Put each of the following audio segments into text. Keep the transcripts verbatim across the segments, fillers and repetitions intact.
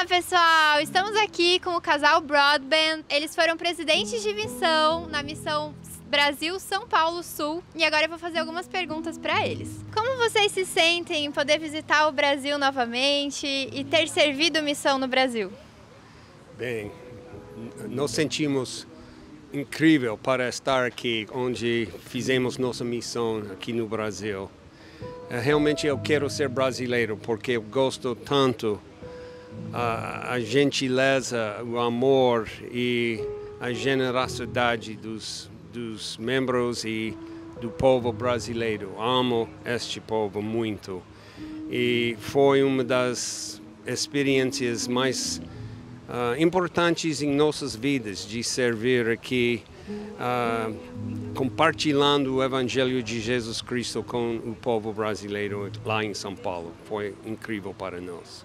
Olá pessoal, estamos aqui com o casal Broadbent. Eles foram presidentes de missão na missão Brasil São Paulo Sul e agora eu vou fazer algumas perguntas para eles. Como vocês se sentem em poder visitar o Brasil novamente e ter servido missão no Brasil? Bem, nos sentimos incrível para estar aqui, onde fizemos nossa missão aqui no Brasil. Realmente eu quero ser brasileiro porque eu gosto tanto a, a gentileza, o amor e a generosidade dos, dos membros e do povo brasileiro. Amo este povo muito e foi uma das experiências mais uh, importantes em nossas vidas de servir aqui, uh, compartilhando o Evangelho de Jesus Cristo com o povo brasileiro lá em São Paulo. Foi incrível para nós.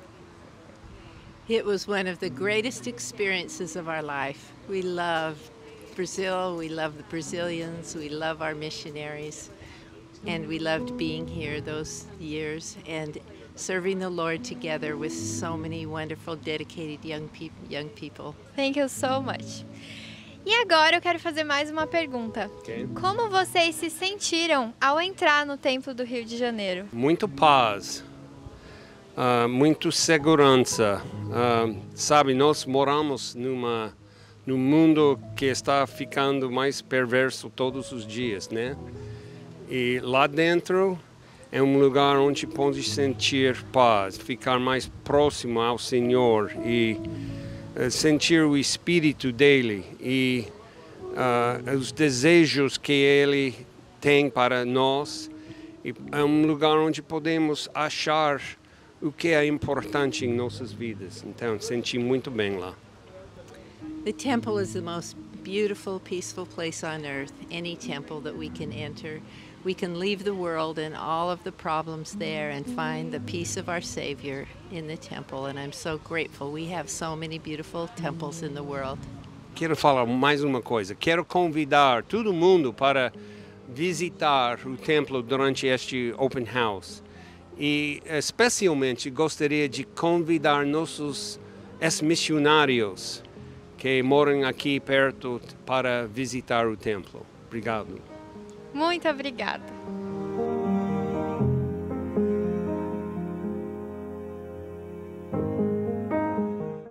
It was one of the greatest experiences of our life. We love Brazil, we love the Brazilians, we love our missionaries, and we loved being here those years and serving the Lord together with so many wonderful, dedicated young, pe young people. Thank you so much. E agora eu quero fazer mais uma pergunta. Okay. Como vocês se sentiram ao entrar no Templo do Rio de Janeiro? Muito paz. Uh, muito segurança, uh, sabe, nós moramos numa, num mundo que está ficando mais perverso todos os dias, né? E lá dentro é um lugar onde pode sentir paz, ficar mais próximo ao Senhor e uh, sentir o Espírito dele e uh, os desejos que ele tem para nós. E é um lugar onde podemos achar o que é importante em nossas vidas. Então, senti muito bem lá. The temple is the most beautiful, peaceful place on earth. Any temple that we can enter, we can leave the world and all of the problems there and find the peace of our Savior in the temple. And I'm so grateful. We have so many beautiful temples in the world. Quero falar mais uma coisa. Quero convidar todo mundo para visitar o templo durante este Open House. E especialmente gostaria de convidar nossos ex-missionários que moram aqui perto para visitar o templo. Obrigado. Muito obrigada.